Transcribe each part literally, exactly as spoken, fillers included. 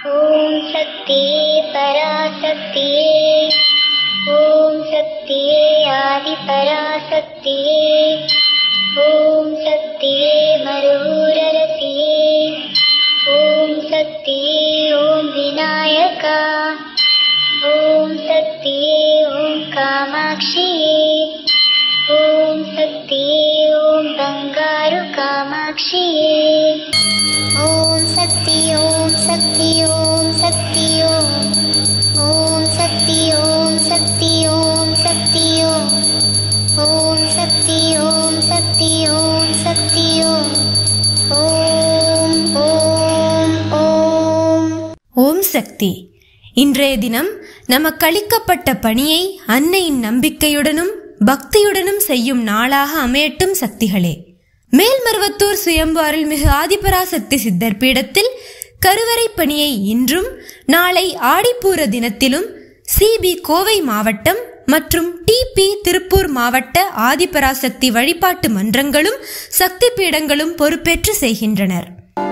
ஓம் சக்தியே பராசக்தியே, ஓம் சக்தியே ஆதி பராசக்தியே, ஓம் சக்தியே மருரரசியே, ஓம் சக்தியே ஓம் விநாயகா, ஓம் சக்தியே ஓம் காமாட்சியே, ஓம் சக்தியே ஓம் பங்காரு காமாட்சியே, ஓம் சக்தி ஓம் சக்தி ஓம் சக்தி ஓம், ஓம் சக்தி ஓம் சக்தி ஓம் சக்தி ஓம், ஓம் சக்தி ஓம் சக்தி ஓம் சக்தி ஓம், ஓம் ஓம் ஓம். ஓம் சக்தி. இன்றைய தினம் நமக்களிக்கப்பட்ட பணியை அன்னையின் நம்பிக்கையுடனும் பக்தியுடனும் செய்யும் நாளாக அமையட்டும் சக்திகளே. மேல்மருவத்தூர் சுயம்பு அருள்மிகு ஆதிபராசக்தி சித்தர் பீடத்தில் கருவறை பணியை இன்றும் நாளை ஆடிப்பூர தினத்திலும் சிபி கோவை மாவட்டம் மற்றும் டிபி திருப்பூர் மாவட்ட ஆதிபராசக்தி வழிபாட்டு மன்றங்களும் சக்தி பீடங்களும் பொறுப்பேற்று செய்கின்றனர்.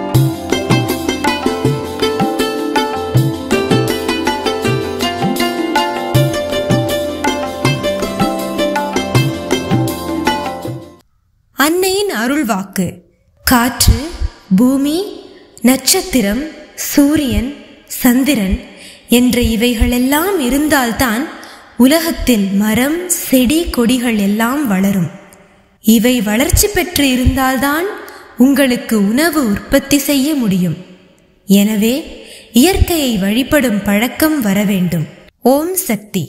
அன்னையின் அருள்வாக்கு. காற்று, பூமி, நட்சத்திரம், சூரியன், சந்திரன் என்ற இவைகளெல்லாம் இருந்தால்தான் உலகத்தில் மரம், செடி, கொடிகள் எல்லாம் வளரும். இவை வளர்ச்சி பெற்று இருந்தால்தான் உங்களுக்கு உணவு உற்பத்தி செய்ய முடியும். எனவே இயற்கையை வழிபடும் பழக்கம் வர வேண்டும். ஓம் சக்தி.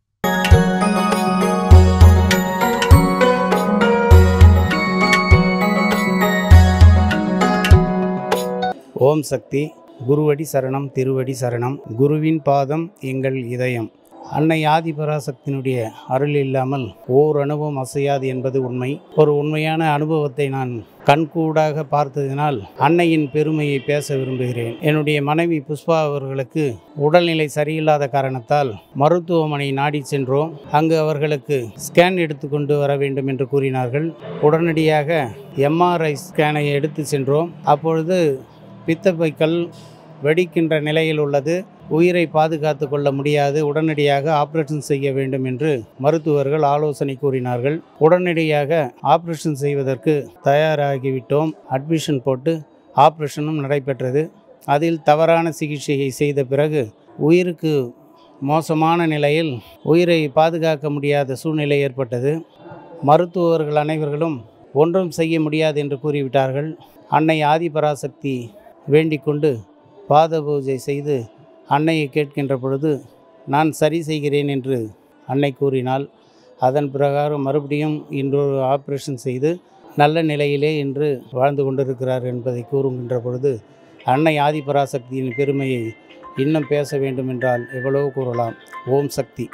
ஓம் சக்தி. குருவடி சரணம், திருவடி சரணம். குருவின் பாதம் எங்கள் இதயம். அன்னை ஆதிபராசக்தியினுடைய அருள் இல்லாமல் ஓர் அனுபவம் அசையாது என்பது உண்மை. ஒரு உண்மையான அனுபவத்தை நான் கண்கூடாக பார்த்ததினால் அன்னையின் பெருமையை பேச விரும்புகிறேன். என்னுடைய மனைவி புஷ்பா அவர்களுக்கு உடல்நிலை சரியில்லாத காரணத்தால் மருத்துவமனை நாடி சென்றோம். அங்கு அவர்களுக்கு ஸ்கேன் எடுத்துக்கொண்டு வர வேண்டும் என்று கூறினார்கள். உடனடியாக எம்ஆர்ஐ ஸ்கேனை எடுத்து சென்றோம். அப்பொழுது பித்தப்பைக்கல் வெடிக்கின்ற நிலையில் உள்ளது, உயிரை பாதுகாத்து கொள்ள முடியாது, உடனடியாக ஆப்ரேஷன் செய்ய வேண்டும் என்று மருத்துவர்கள் ஆலோசனை கூறினார்கள். உடனடியாக ஆப்ரேஷன் செய்வதற்கு தயாராகிவிட்டோம். அட்மிஷன் போட்டு ஆப்ரேஷனும் நடைபெற்றது. அதில் தவறான சிகிச்சையை செய்த பிறகு உயிருக்கு மோசமான நிலையில் உயிரை பாதுகாக்க முடியாத சூழ்நிலை ஏற்பட்டது. மருத்துவர்கள் அனைவர்களும் ஒன்றும் செய்ய முடியாது என்று கூறிவிட்டார்கள். அன்னை ஆதிபராசக்தி வேண்டிக் கொண்டு பாத பூஜை செய்து அன்னையை கேட்கின்ற பொழுது நான் சரி செய்கிறேன் என்று அன்னை கூறினாள். அதன் பிரகாரம் மறுபடியும் இன்றொரு ஆப்ரேஷன் செய்து நல்ல நிலையிலே இன்று வாழ்ந்து கொண்டிருக்கிறார் என்பதை கூறுகின்ற பொழுது அன்னை ஆதிபராசக்தியின் பெருமையை இன்னும் பேச வேண்டும் என்றால் எவ்வளவு கூறலாம். ஓம் சக்தி.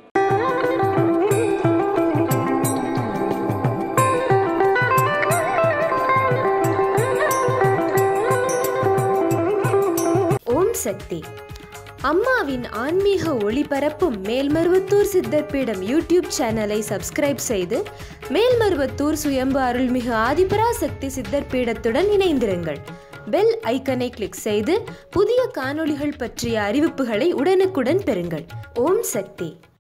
சக்தி. அம்மாவின் ஆன்மீக ஒளிபரப்பும் மேல்மருவத்தூர் சித்தர் பீடம் யூடியூப் சேனலை சப்ஸ்கிரைப் செய்து மேல்மருவத்தூர் சுயம்பு அருள்மிகு ஆதிபராசக்தி சித்தர் பீடத்துடன் இணைந்திருங்கள். பெல் ஐக்கனை கிளிக் செய்து புதிய காணொளிகள் பற்றிய அறிவிப்புகளை உடனுக்குடன் பெறுங்கள். ஓம் சக்தி.